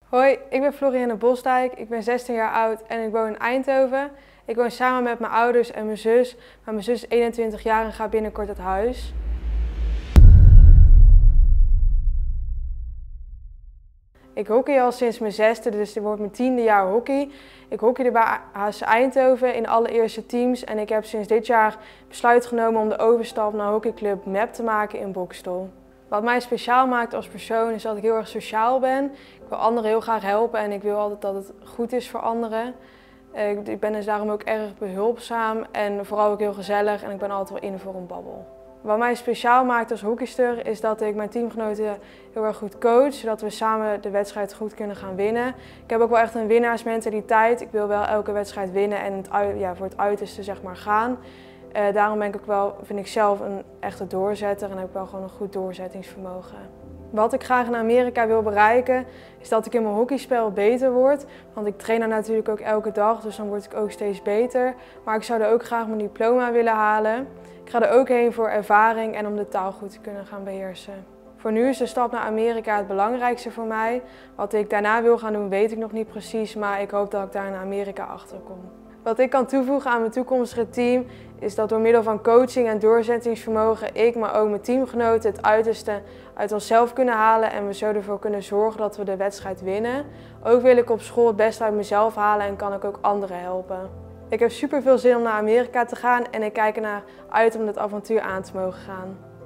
Hoi, ik ben Florianne Bosdijk, ik ben 16 jaar oud en ik woon in Eindhoven. Ik woon samen met mijn ouders en mijn zus, maar mijn zus is 21 jaar en gaat binnenkort uit huis. Ik hockey al sinds mijn 6e, dus dit wordt mijn 10e jaar hockey. Ik hockeyde bij HC Eindhoven in alle eerste teams en ik heb sinds dit jaar besluit genomen om de overstap naar hockeyclub MEP te maken in Boxtel. Wat mij speciaal maakt als persoon is dat ik heel erg sociaal ben. Ik wil anderen heel graag helpen en ik wil altijd dat het goed is voor anderen. Ik ben dus daarom ook erg behulpzaam en vooral ook heel gezellig en ik ben altijd wel in voor een babbel. Wat mij speciaal maakt als hockeyster is dat ik mijn teamgenoten heel erg goed coach, zodat we samen de wedstrijd goed kunnen gaan winnen. Ik heb ook wel echt een winnaarsmentaliteit. Ik wil wel elke wedstrijd winnen en voor het uiterste zeg maar gaan. Daarom ben ik ook wel, vind ik zelf een echte doorzetter en heb ik wel gewoon een goed doorzettingsvermogen. Wat ik graag in Amerika wil bereiken is dat ik in mijn hockeyspel beter word. Want ik train er natuurlijk ook elke dag, dus dan word ik ook steeds beter. Maar ik zou er ook graag mijn diploma willen halen. Ik ga er ook heen voor ervaring en om de taal goed te kunnen gaan beheersen. Voor nu is de stap naar Amerika het belangrijkste voor mij. Wat ik daarna wil gaan doen weet ik nog niet precies, maar ik hoop dat ik daar in Amerika achter kom. Wat ik kan toevoegen aan mijn toekomstige team is dat door middel van coaching en doorzettingsvermogen ik, maar ook mijn teamgenoten het uiterste uit onszelf kunnen halen en we zo ervoor kunnen zorgen dat we de wedstrijd winnen. Ook wil ik op school het beste uit mezelf halen en kan ik ook anderen helpen. Ik heb super veel zin om naar Amerika te gaan en ik kijk ernaar uit om dit avontuur aan te mogen gaan.